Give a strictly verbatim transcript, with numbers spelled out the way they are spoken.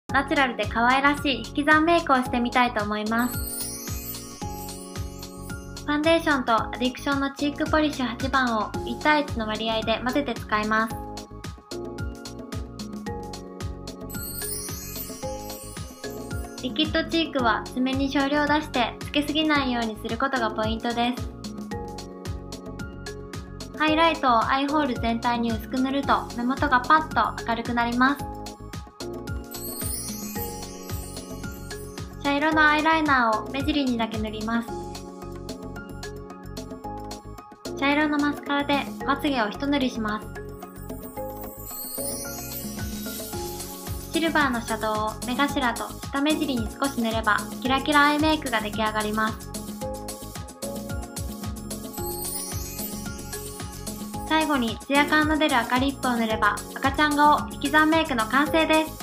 ナチュラルで可愛らしい引き算メイクをしてみたいと思います。ファンデーションとアディクションのチークポリッシュはちばんをいち対いちの割合で混ぜて使います。リキッドチークは爪に少量出してつけすぎないようにすることがポイントです。ハイライトをアイホール全体に薄く塗ると目元がパッと明るくなります。茶色のアイライナーを目尻にだけ塗ります。茶色のマスカラでまつげを一塗りします。シルバーのシャドウを目頭と下目尻に少し塗ればキラキラアイメイクが出来上がります。最後にツヤ感の出る赤リップを塗れば赤ちゃん顔引き算メイクの完成です。